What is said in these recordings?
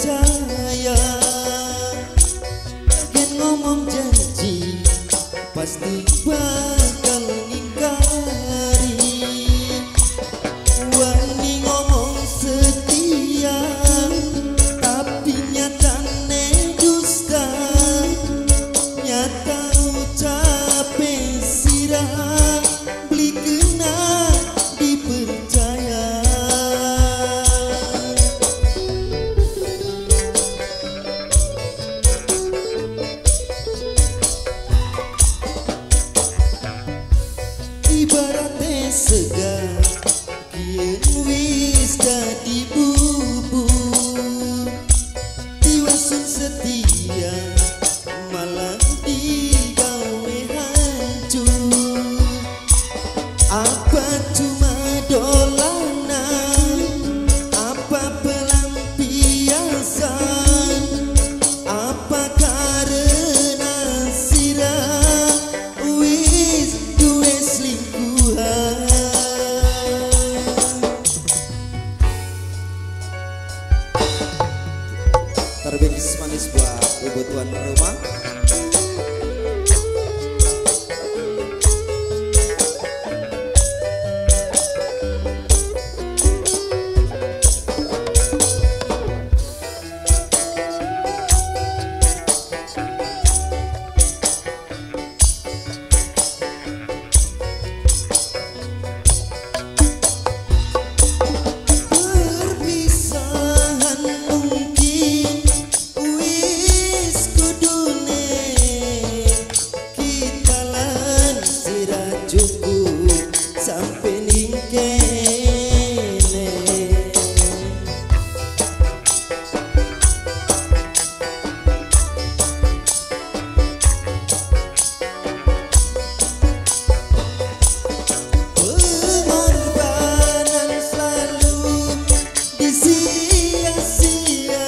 percaya, gen ngomong janji pasti bakal ngingkari. Wani ngomong setia tapi nyatane dusta, nyata ucape sirah beli kena dipercaya. Ibaratnya segar kien wis dadi bubur, diwasun setia malah digawe hancur. Apa cuma dolanan, apa pelampiasan, apa karena sirah wis duwe selingkuhan. Terbingkis manis buat ibu tuan rumah. Sampai ningkene pengorbanan selalu disia-sia,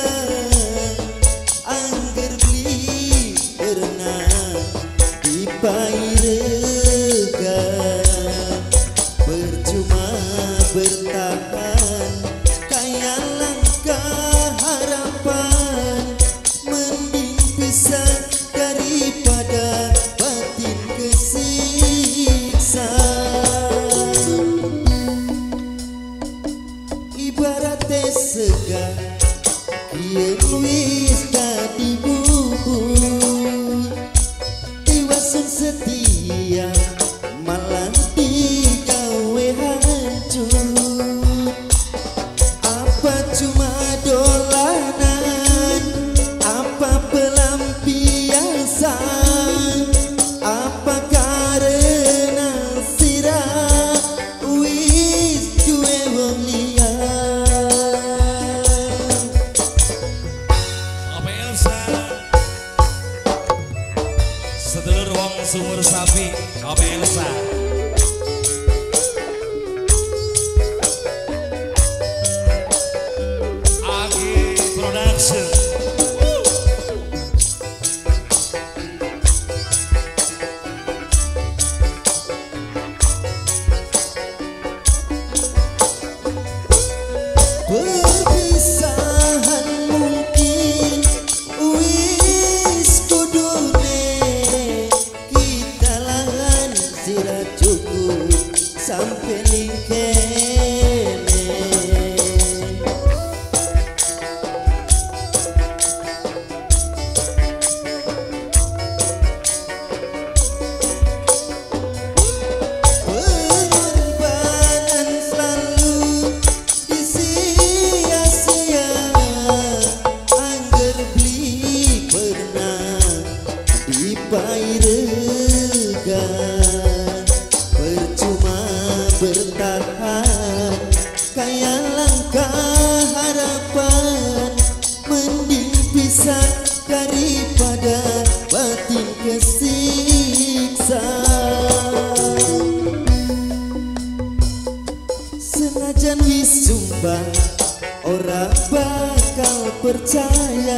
angger beli pernah dipairega. Percuma bertahan kayak langkah harapan, mending pisah daripada batin kesiksa. Ibaratnya segar kien wis dadi bubur, diwasun setia malah digawe hancur. Apa cuma dolanan, apa pelampiasan, apa karena sirah wis duwe wong liya. Apa Elsa sedulur wong sumur sapi, apa Elsa Agi Production. Perpisahan mungkin wis kudune, kita lahan sirah cukup sampai ningkene. Pengorbanan selalu disia-sia, angger beli pernah dipairega. Percuma bertahan kayak langkah harapan, mending pisah daripada batin kesiksa. Senajan wis sumpah ora bakal percaya,